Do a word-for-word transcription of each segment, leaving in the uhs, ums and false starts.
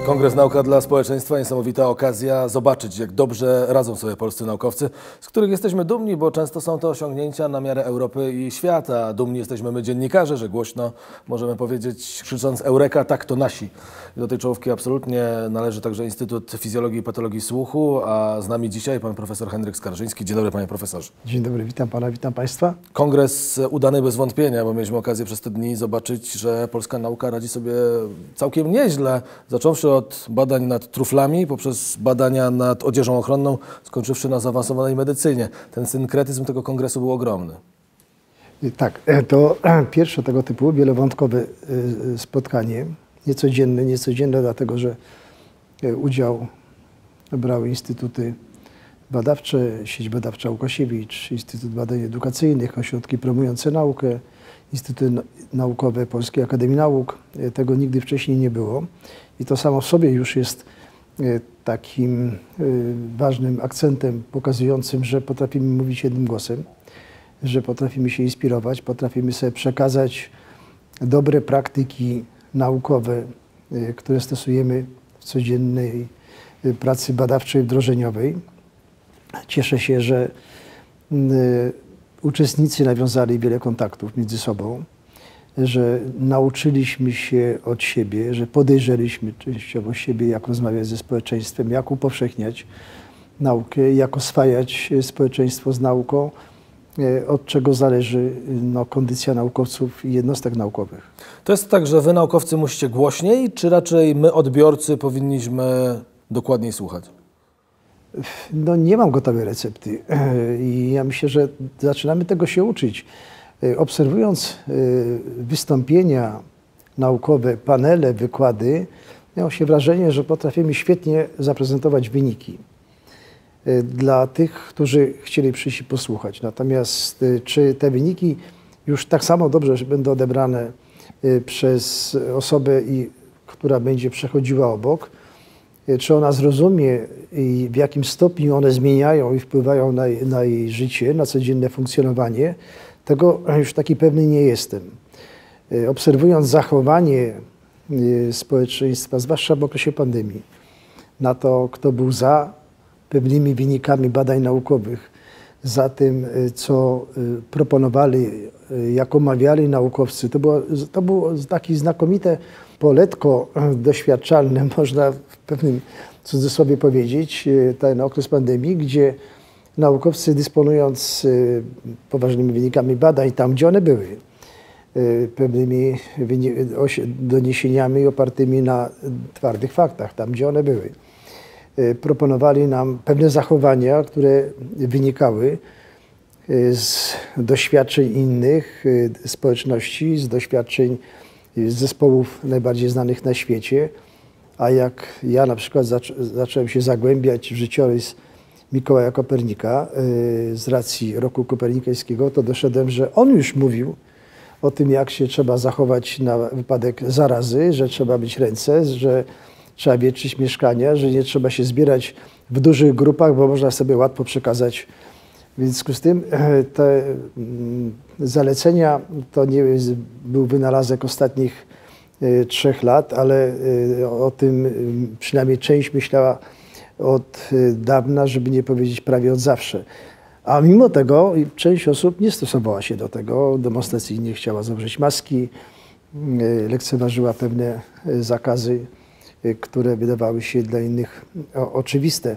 Kongres Nauka dla Społeczeństwa, niesamowita okazja zobaczyć, jak dobrze radzą sobie polscy naukowcy, z których jesteśmy dumni, bo często są to osiągnięcia na miarę Europy i świata. Dumni jesteśmy my, dziennikarze, że głośno możemy powiedzieć, krzycząc Eureka, tak to nasi. Do tej czołówki absolutnie należy także Instytut Fizjologii i Patologii Słuchu, a z nami dzisiaj pan profesor Henryk Skarżyński. Dzień dobry, panie profesorze. Dzień dobry, witam pana, witam państwa. Kongres udany bez wątpienia, bo mieliśmy okazję przez te dni zobaczyć, że polska nauka radzi sobie całkiem nieźle, zacząwszy od badań nad truflami, poprzez badania nad odzieżą ochronną, skończywszy na zaawansowanej medycynie. Ten synkretyzm tego kongresu był ogromny. Tak, to pierwsze tego typu wielowątkowe spotkanie, niecodzienne, niecodzienne dlatego, że udział brały instytuty badawcze, sieć badawcza Łukasiewicz, Instytut Badań Edukacyjnych, ośrodki promujące naukę, Instytuty Naukowe Polskiej Akademii Nauk. Tego nigdy wcześniej nie było. I to samo w sobie już jest takim ważnym akcentem pokazującym, że potrafimy mówić jednym głosem, że potrafimy się inspirować, potrafimy sobie przekazać dobre praktyki naukowe, które stosujemy w codziennej pracy badawczej, wdrożeniowej. Cieszę się, że uczestnicy nawiązali wiele kontaktów między sobą, że nauczyliśmy się od siebie, że podejrzeliśmy częściowo siebie, jak rozmawiać ze społeczeństwem, jak upowszechniać naukę, jak oswajać społeczeństwo z nauką, od czego zależy no, kondycja naukowców i jednostek naukowych. To jest tak, że wy naukowcy musicie głośniej, czy raczej my odbiorcy powinniśmy dokładniej słuchać? No nie mam gotowej recepty i ja myślę, że zaczynamy tego się uczyć. Obserwując wystąpienia naukowe, panele, wykłady, miało się wrażenie, że potrafimy świetnie zaprezentować wyniki dla tych, którzy chcieli przyjść i posłuchać. Natomiast czy te wyniki już tak samo dobrze będą odebrane przez osobę, która będzie przechodziła obok, czy ona zrozumie i w jakim stopniu one zmieniają i wpływają na, na jej życie, na codzienne funkcjonowanie, tego już taki pewny nie jestem. Obserwując zachowanie społeczeństwa, zwłaszcza w okresie pandemii, na to, kto był za pewnymi wynikami badań naukowych, za tym, co proponowali, jak omawiali naukowcy, to było, to było takie znakomite poletko doświadczalne, można w pewnym cudzysłowie powiedzieć, ten okres pandemii, gdzie naukowcy, dysponując poważnymi wynikami badań tam, gdzie one były, pewnymi doniesieniami opartymi na twardych faktach, tam, gdzie one były, proponowali nam pewne zachowania, które wynikały z doświadczeń innych społeczności, z doświadczeń zespołów najbardziej znanych na świecie, a jak ja na przykład zac zacząłem się zagłębiać w życiorys Mikołaja Kopernika z racji roku kopernikańskiego, to doszedłem, że on już mówił o tym, jak się trzeba zachować na wypadek zarazy, że trzeba myć ręce, że trzeba wietrzyć mieszkania, że nie trzeba się zbierać w dużych grupach, bo można sobie łatwo przekazać. W związku z tym te zalecenia to nie był wynalazek ostatnich trzech lat, ale o tym przynajmniej część myślała od dawna, żeby nie powiedzieć prawie od zawsze. A mimo tego część osób nie stosowała się do tego, demonstracyjnie chciała założyć maski, lekceważyła pewne zakazy, które wydawały się dla innych oczywiste.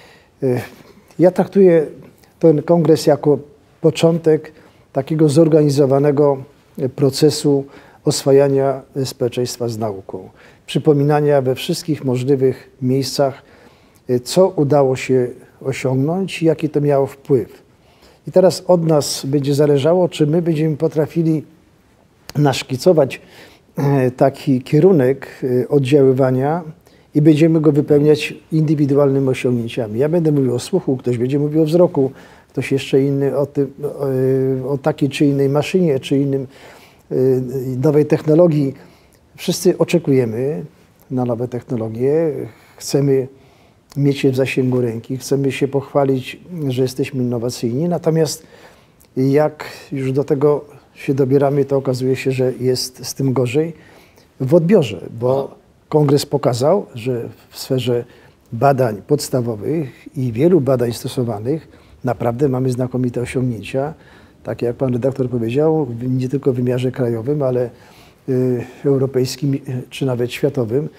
Ja traktuję ten kongres jako początek takiego zorganizowanego procesu oswajania społeczeństwa z nauką. Przypominania we wszystkich możliwych miejscach, co udało się osiągnąć i jaki to miało wpływ. I teraz od nas będzie zależało, czy my będziemy potrafili naszkicować taki kierunek oddziaływania i będziemy go wypełniać indywidualnymi osiągnięciami. Ja będę mówił o słuchu, ktoś będzie mówił o wzroku, ktoś jeszcze inny o, tym, o, o takiej czy innej maszynie, czy innym nowej technologii. Wszyscy oczekujemy na nowe technologie, chcemy mieć je w zasięgu ręki, chcemy się pochwalić, że jesteśmy innowacyjni, natomiast jak już do tego się dobieramy, to okazuje się, że jest z tym gorzej w odbiorze, bo kongres pokazał, że w sferze badań podstawowych i wielu badań stosowanych naprawdę mamy znakomite osiągnięcia. Tak jak pan redaktor powiedział, nie tylko w wymiarze krajowym, ale y, europejskim czy nawet światowym.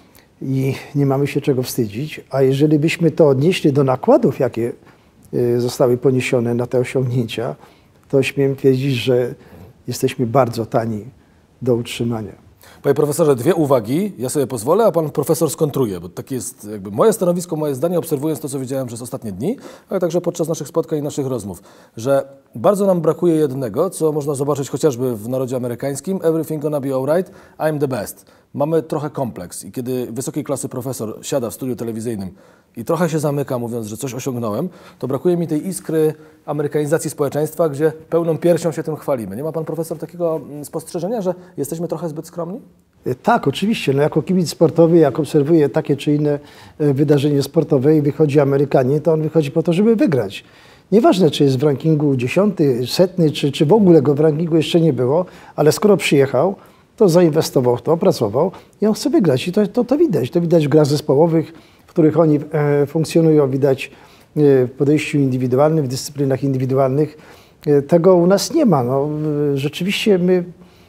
I nie mamy się czego wstydzić. A jeżeli byśmy to odnieśli do nakładów, jakie y, zostały poniesione na te osiągnięcia, to śmiem twierdzić, że jesteśmy bardzo tani do utrzymania. Panie profesorze, dwie uwagi, ja sobie pozwolę, a pan profesor skontruje, bo takie jest jakby moje stanowisko, moje zdanie, obserwując to, co widziałem przez ostatnie dni, ale także podczas naszych spotkań i naszych rozmów, że bardzo nam brakuje jednego, co można zobaczyć chociażby w narodzie amerykańskim: everything gonna be alright, I'm the best. Mamy trochę kompleks i kiedy wysokiej klasy profesor siada w studiu telewizyjnym i trochę się zamyka, mówiąc, że coś osiągnąłem, to brakuje mi tej iskry amerykanizacji społeczeństwa, gdzie pełną piersią się tym chwalimy. Nie ma pan profesor takiego spostrzeżenia, że jesteśmy trochę zbyt skromni? Tak, oczywiście. No, jako kibic sportowy, jak obserwuję takie czy inne wydarzenie sportowe i wychodzi Amerykanin, to on wychodzi po to, żeby wygrać. Nieważne, czy jest w rankingu dziesiąty, setny, czy, czy w ogóle go w rankingu jeszcze nie było, ale skoro przyjechał, to zainwestował w to, pracował i on chce wygrać. I to, to, to widać. To widać w grach zespołowych, w których oni e, funkcjonują, widać e, w podejściu indywidualnym, w dyscyplinach indywidualnych. E, tego u nas nie ma. No, e, rzeczywiście my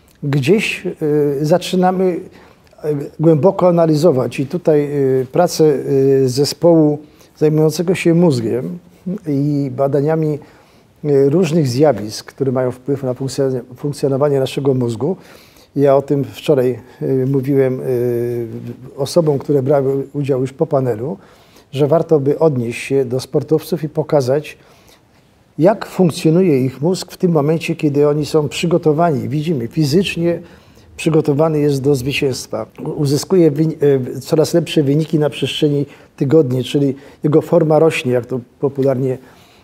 gdzieś e, zaczynamy e, głęboko analizować i tutaj e, pracę e, zespołu zajmującego się mózgiem i badaniami e, różnych zjawisk, które mają wpływ na funkcjonowanie naszego mózgu. Ja o tym wczoraj y, mówiłem y, osobom, które brały udział już po panelu, że warto by odnieść się do sportowców i pokazać, jak funkcjonuje ich mózg w tym momencie, kiedy oni są przygotowani. Widzimy, fizycznie przygotowany jest do zwycięstwa. Uzyskuje y, coraz lepsze wyniki na przestrzeni tygodni, czyli jego forma rośnie, jak to popularnie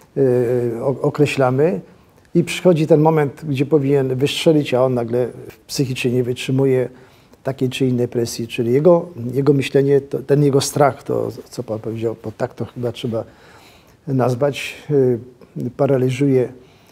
y, określamy. I przychodzi ten moment, gdzie powinien wystrzelić, a on nagle psychicznie nie wytrzymuje takiej czy innej presji. Czyli jego, jego myślenie, to, ten jego strach, to co pan powiedział, bo tak to chyba trzeba nazwać, yy, paraliżuje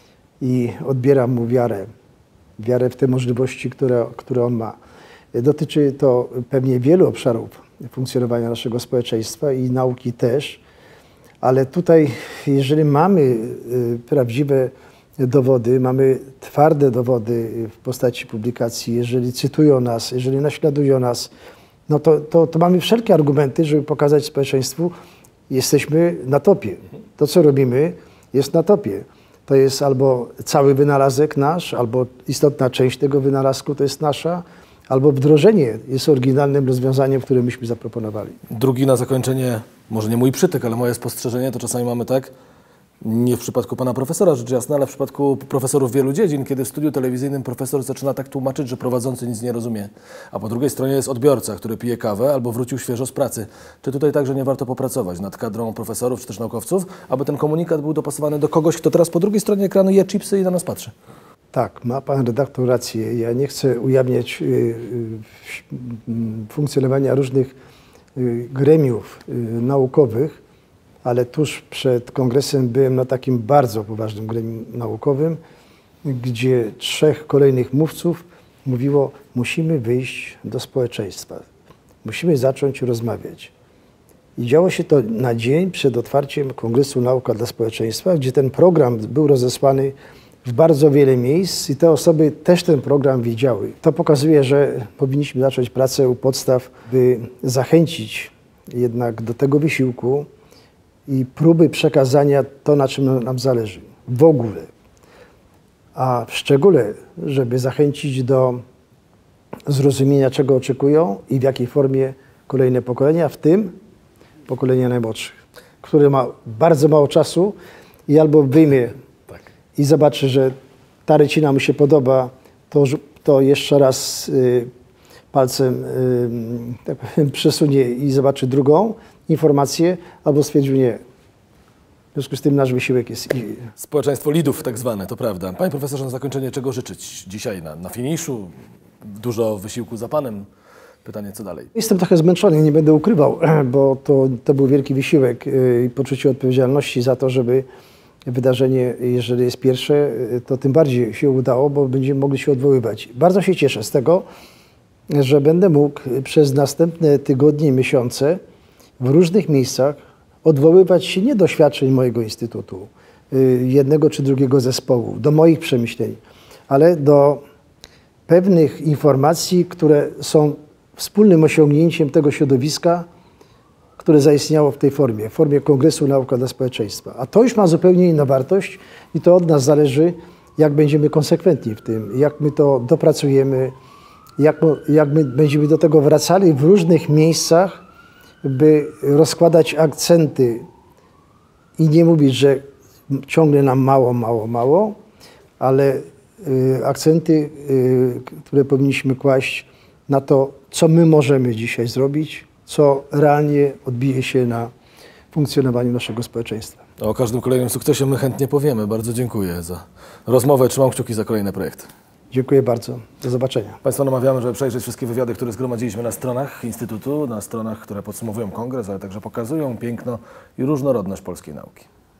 i odbiera mu wiarę. Wiarę w te możliwości, które, które on ma. Dotyczy to pewnie wielu obszarów funkcjonowania naszego społeczeństwa i nauki też, ale tutaj, jeżeli mamy yy, prawdziwe dowody, mamy twarde dowody w postaci publikacji, jeżeli cytują nas, jeżeli naśladują nas, no to, to, to mamy wszelkie argumenty, żeby pokazać społeczeństwu, jesteśmy na topie. To, co robimy, jest na topie. To jest albo cały wynalazek nasz, albo istotna część tego wynalazku to jest nasza, albo wdrożenie jest oryginalnym rozwiązaniem, które myśmy zaproponowali. Drugi na zakończenie, może nie mój przytyk, ale moje spostrzeżenie, to czasami mamy tak, nie w przypadku pana profesora, rzecz jasna, ale w przypadku profesorów wielu dziedzin, kiedy w studiu telewizyjnym profesor zaczyna tak tłumaczyć, że prowadzący nic nie rozumie, a po drugiej stronie jest odbiorca, który pije kawę albo wrócił świeżo z pracy. Czy tutaj także nie warto popracować nad kadrą profesorów czy też naukowców, aby ten komunikat był dopasowany do kogoś, kto teraz po drugiej stronie ekranu je chipsy i na nas patrzy? Tak, ma pan redaktor rację. Ja nie chcę ujawniać y, y, funkcjonowania różnych y, gremiów y, naukowych, ale tuż przed kongresem byłem na takim bardzo poważnym gremium naukowym, gdzie trzech kolejnych mówców mówiło, musimy wyjść do społeczeństwa, musimy zacząć rozmawiać. I działo się to na dzień przed otwarciem Kongresu Nauka dla Społeczeństwa, gdzie ten program był rozesłany w bardzo wiele miejsc i te osoby też ten program widziały. To pokazuje, że powinniśmy zacząć pracę u podstaw, by zachęcić jednak do tego wysiłku i próby przekazania to, na czym nam zależy w ogóle. A w szczególe, żeby zachęcić do zrozumienia, czego oczekują i w jakiej formie kolejne pokolenia, w tym pokolenie najmłodszych, które ma bardzo mało czasu i albo wyjmie tak. i zobaczy, że ta rycina mu się podoba, to, to jeszcze raz y, palcem y, tak powiem, przesunie i zobaczy drugą informację, albo stwierdził nie. W związku z tym nasz wysiłek jest... Społeczeństwo lidów tak zwane, to prawda. Panie profesorze, na zakończenie czego życzyć dzisiaj na, na finiszu? Dużo wysiłku za panem. Pytanie, co dalej? Jestem trochę zmęczony, nie będę ukrywał, bo to, to był wielki wysiłek i poczucie odpowiedzialności za to, żeby wydarzenie, jeżeli jest pierwsze, to tym bardziej się udało, bo będziemy mogli się odwoływać. Bardzo się cieszę z tego że będę mógł przez następne tygodnie i miesiące w różnych miejscach odwoływać się nie do świadczeń mojego instytutu, jednego czy drugiego zespołu, do moich przemyśleń, ale do pewnych informacji, które są wspólnym osiągnięciem tego środowiska, które zaistniało w tej formie, w formie Kongresu Nauka dla Społeczeństwa. A to już ma zupełnie inną wartość i to od nas zależy, jak będziemy konsekwentni w tym, jak my to dopracujemy, jak, jak my będziemy do tego wracali w różnych miejscach, by rozkładać akcenty i nie mówić, że ciągle nam mało, mało, mało, ale y, akcenty, y, które powinniśmy kłaść na to, co my możemy dzisiaj zrobić, co realnie odbije się na funkcjonowaniu naszego społeczeństwa. O każdym kolejnym sukcesie my chętnie powiemy. Bardzo dziękuję za rozmowę. Trzymam kciuki za kolejne projekty. Dziękuję bardzo. Do zobaczenia. Państwa namawiamy, żeby przejrzeć wszystkie wywiady, które zgromadziliśmy na stronach Instytutu, na stronach, które podsumowują kongres, ale także pokazują piękno i różnorodność polskiej nauki.